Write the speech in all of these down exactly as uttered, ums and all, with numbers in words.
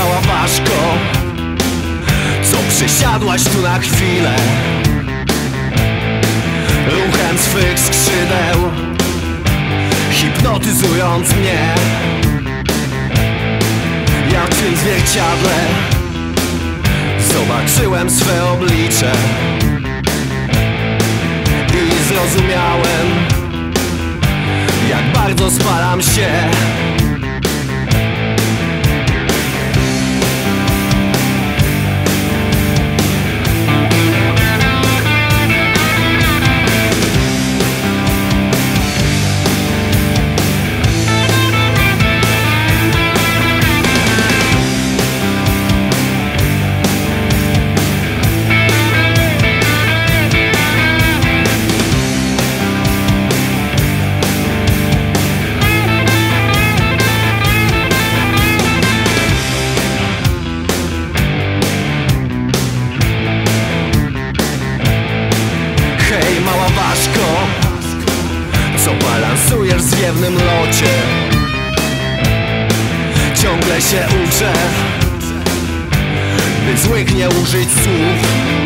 mała ważko, co przysiadłaś tu na chwilę, ruchem swych skrzydeł hipnotyzując mnie. Ja w tym zwierciadle zobaczyłem swe oblicze i zrozumiałem, jak bardzo spalam się. Co balansujesz w zwiewnym locie, ciągle się uczę, by złych nie użyć słów,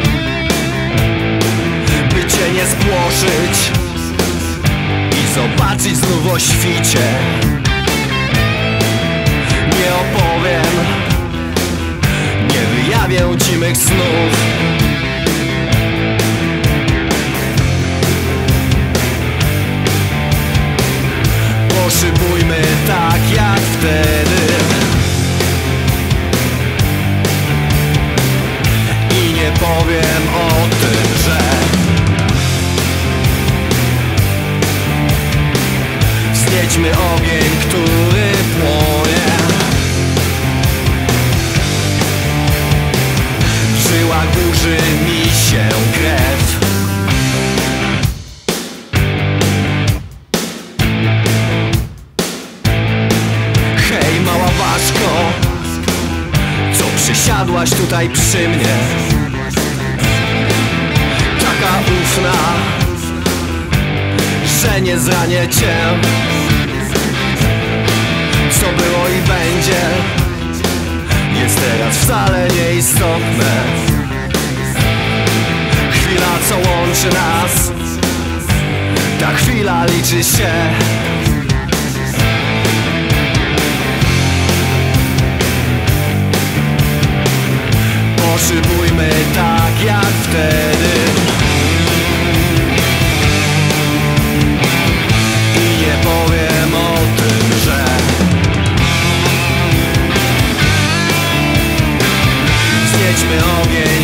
by cię nie spłoszyć i zobaczyć znów o świcie. Nie opowiem, nie wyjawię ci mych snów. Poszybujmy tak jak wtedy i nie powiem o tym, że wzniećmy ogień, który płonie w żyłach, burzy mi się krew. Co przysiadłaś tutaj przy mnie, taka ufna, że nie zranię cię. Co było i będzie, jest teraz wcale nieistotne. Chwila, co łączy nas, ta chwila liczy się. Poszybujmy tak jak wtedy i nie powiem o tym, że wzniećmy ogień.